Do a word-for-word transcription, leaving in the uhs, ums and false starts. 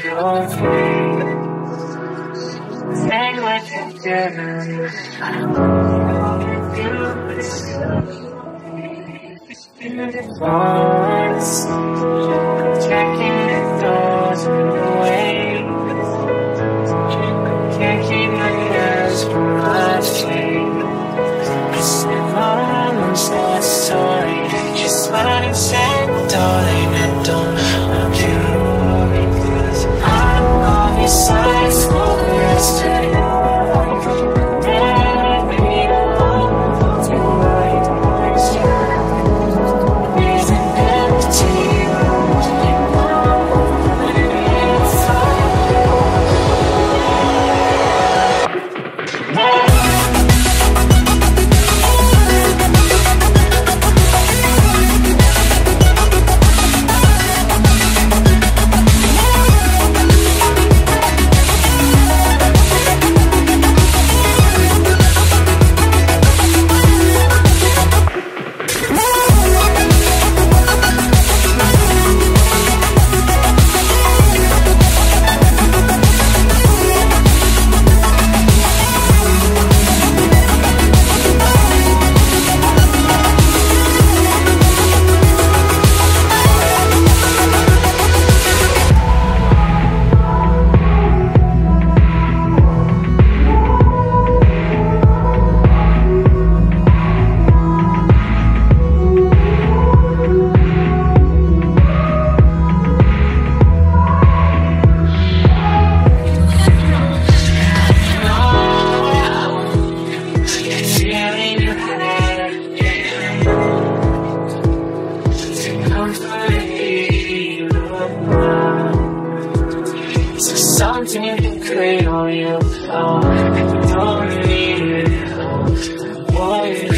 your face. Say what you do. I don't know what you do, but it's Once, checking the doors away. Can't keep my eyes from my face. It's almost a story. Just what it said, darling. I don't want you to worry, 'cause I'm on your side for the rest of your life. Never be alone with you right next to you. These are empty rooms, and I'm something you can create on your phone. I don't need it. What